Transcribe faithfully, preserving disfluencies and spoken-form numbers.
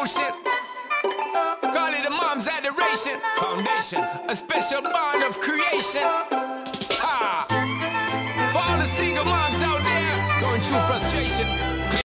emotion. Call it a mom's adoration. Foundation, a special bond of creation. Ha! For all the single moms out there going through frustration.